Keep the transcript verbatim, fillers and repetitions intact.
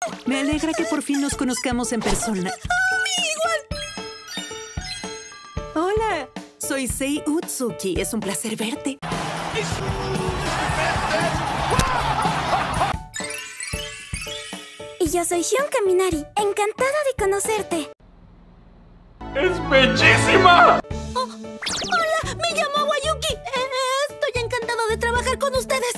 Me alegra que por fin nos conozcamos en persona. ¡Oh, igual! Hola, soy Sei Utsuki. Es un placer verte. Y yo soy Shion Kaminari. Encantada de conocerte. ¡Es bellísima! Oh, ¡hola! Me llamo Wayuki. Eh, estoy encantado de trabajar con ustedes.